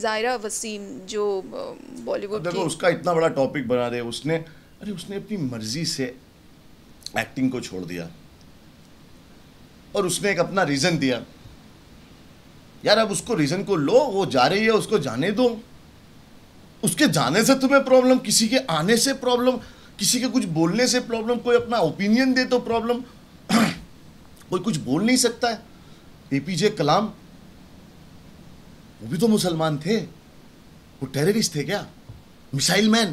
ज़ायरा वसीम जो बॉलीवुड देखो उसका इतना बड़ा टॉपिक बना दे उसने अपनी मर्जी से एक्टिंग को छोड़ दिया और उसने एक अपना रीज़न दिया। यार अब उसको रीज़न को लो, वो जा रही है उसको जाने दो। उसके जाने से तुम्हें प्रॉब्लम, किसी के आने से प्रॉब्लम, किसी के कुछ बोलने से प्रॉब्लम, कोई अपना ओपिनियन दे तो प्रॉब्लम। कोई कुछ बोल नहीं सकता है। एपीजे कलाम वो भी तो मुसलमान थे, वो टेररिस्ट थे क्या? मिसाइल मैन,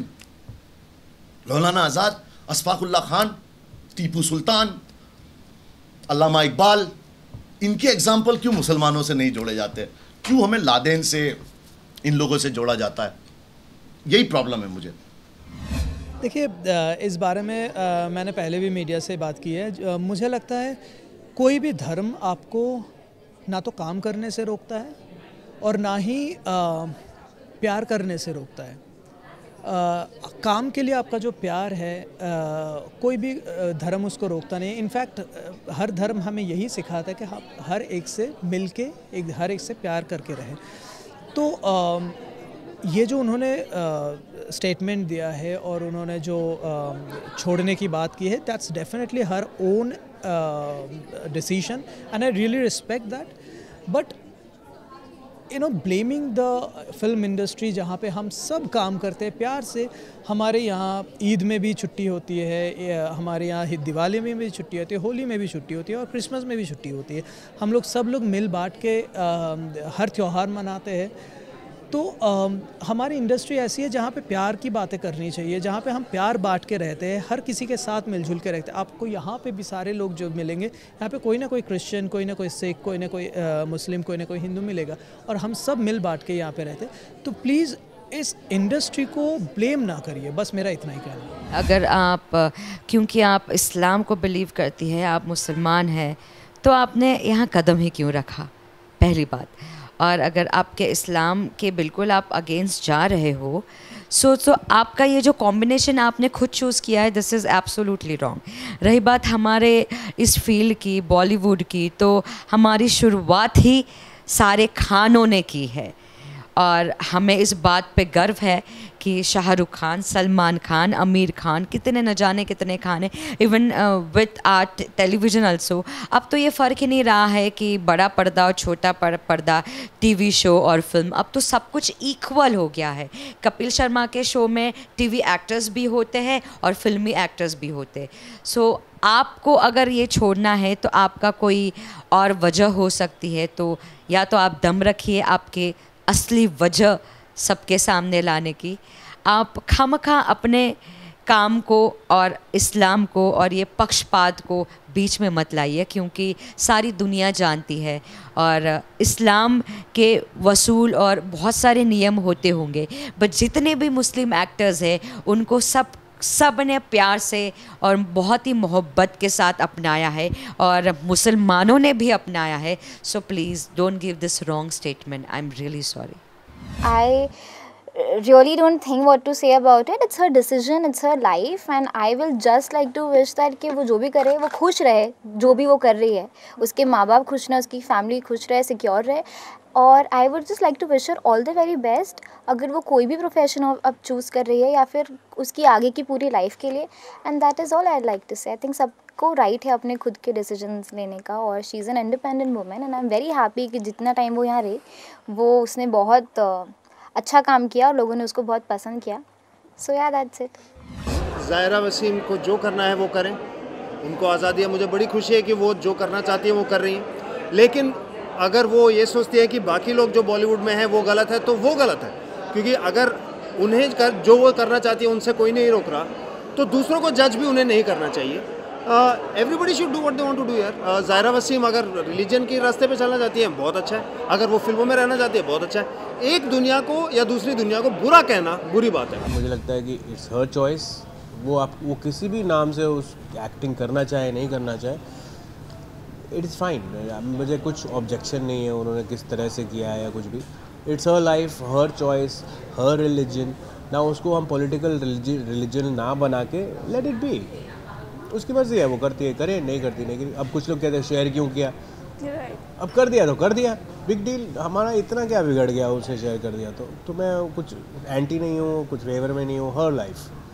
मौलाना आज़ाद, अशफाकुल्ला खान, टीपू सुल्तान, अल्लामा इकबाल, इनके एग्जाम्पल क्यों मुसलमानों से नहीं जोड़े जाते? क्यों हमें लादेन से, इन लोगों से जोड़ा जाता है? यही प्रॉब्लम है मुझे। देखिए, इस बारे में मैंने पहले भी मीडिया से बात की है। मुझे लगता है कोई भी धर्म आपको ना तो काम करने से रोकता है और ना ही प्यार करने से रोकता है। काम के लिए आपका जो प्यार है कोई भी धर्म उसको रोकता नहीं। इनफैक्ट हर धर्म हमें यही सिखाता है कि हम हर एक से मिल के हर एक से प्यार करके रहें। तो ये जो उन्होंने स्टेटमेंट दिया है और उन्होंने जो छोड़ने की बात की है, that's definitely her own decision and I really respect that. But blaming the film industry, जहाँ पे हम सब काम करते हैं प्यार से। हमारे यहाँ ईद में भी छुट्टी होती है, हमारे यहाँ दिवाली में भी छुट्टी होती है, होली में भी छुट्टी होती है और क्रिसमस में भी छुट्टी होती है। हम लोग सब लोग मिल बांट के हर त्यौहार मनाते हैं। तो हमारी इंडस्ट्री ऐसी है जहाँ पे प्यार की बातें करनी चाहिए, जहाँ पे हम प्यार बांट के रहते हैं, हर किसी के साथ मिलजुल के रहते हैं। आपको यहाँ पे भी सारे लोग जो मिलेंगे, यहाँ पे कोई ना कोई क्रिश्चियन, कोई ना कोई सिख, कोई ना कोई मुस्लिम, कोई ना कोई हिंदू मिलेगा और हम सब मिल बांट के यहाँ पे रहते हैं। तो प्लीज़ इस इंडस्ट्री को ब्लेम ना करिए, बस मेरा इतना ही कहना है। अगर आप, क्योंकि आप इस्लाम को बिलीव करती हैं, आप मुसलमान हैं, तो आपने यहाँ कदम ही क्यों रखा, पहली बात। और अगर आपके इस्लाम के बिल्कुल आप अगेंस्ट जा रहे हो, सो आपका ये जो कॉम्बिनेशन आपने खुद चूज़ किया है, दिस इज़ एब्सोल्युटली रॉन्ग। रही बात हमारे इस फील्ड की, बॉलीवुड की, तो हमारी शुरुआत ही सारे खानों ने की है और हमें इस बात पे गर्व है कि शाहरुख खान, सलमान खान, आमिर खान, कितने न जाने कितने खान हैं, even with art television also. अब तो ये फ़र्क ही नहीं रहा है कि बड़ा पर्दा और छोटा पर्दा, टीवी शो और फिल्म, अब तो सब कुछ इक्वल हो गया है। कपिल शर्मा के शो में टीवी एक्टर्स भी होते हैं और फिल्मी एक्टर्स भी होते हैं। सो आपको अगर ये छोड़ना है तो आपका कोई और वजह हो सकती है, तो या तो आप दम रखिए आपके असली वजह सबके सामने लाने की। आप खामखा अपने काम को और इस्लाम को और ये पक्षपात को बीच में मत लाइए, क्योंकि सारी दुनिया जानती है और इस्लाम के वसूल और बहुत सारे नियम होते होंगे, बट जितने भी मुस्लिम एक्टर्स हैं उनको सब ने प्यार से और बहुत ही मोहब्बत के साथ अपनाया है और मुसलमानों ने भी अपनाया है। So please don't give this wrong statement, I am really sorry. I really don't think what to say about it. It's her decision, it's her life, and I will just like to wish that कि वो जो भी करे वो खुश रहे, जो भी वो कर रही है, उसके माँ बाप खुश रहे, उसकी फैमिली खुश रहे, सिक्योर रहे। और I would just like to wish her all the very best. अगर वो कोई भी प्रोफेशन अब चूज़ कर रही है या फिर उसकी आगे की पूरी लाइफ के लिए, and that is all I like to say. I think सबको राइट है अपने खुद के डिसीजंस लेने का, और she is an independent woman and I am very happy कि जितना टाइम वो यहाँ रही वो उसने बहुत अच्छा काम किया और लोगों ने उसको बहुत पसंद किया। सो या दैट्स इट। ज़ायरा वसीम को जो करना है वो करें, उनको आज़ादी है। मुझे बड़ी खुशी है कि वो जो करना चाहती है वो कर रही हैं, लेकिन अगर वो ये सोचती है कि बाकी लोग जो बॉलीवुड में हैं वो गलत है, तो वो गलत है। क्योंकि अगर उन्हें जो वो करना चाहती है उनसे कोई नहीं रोक रहा, तो दूसरों को जज भी उन्हें नहीं करना चाहिए। Everybody should do what they want to do यार। ज़ायरा वसीम अगर रिलीजन के रास्ते पे चलना चाहती है बहुत अच्छा है, अगर वो फिल्मों में रहना चाहती है बहुत अच्छा है। एक दुनिया को या दूसरी दुनिया को बुरा कहना बुरी बात है। मुझे लगता है कि इट्स हर चॉइस। वो किसी भी नाम से उस एक्टिंग करना चाहे नहीं करना चाहे, इट इज़ फाइन। मुझे कुछ ऑब्जेक्शन नहीं है उन्होंने किस तरह से किया है या कुछ भी। It's her life, her choice, her religion. ना उसको हम पॉलिटिकल रिलीजन ना बना के लेट इट बी, उसकी मर्जी है, वो करती है करे, नहीं करती नहीं। अब कुछ लोग कहते हैं शेयर क्यों किया, राइट। अब कर दिया तो कर दिया, बिग डील, हमारा इतना क्या बिगड़ गया उसे शेयर कर दिया तो मैं कुछ एंटी नहीं हूँ, कुछ फेवर में नहीं हूँ, हर लाइफ।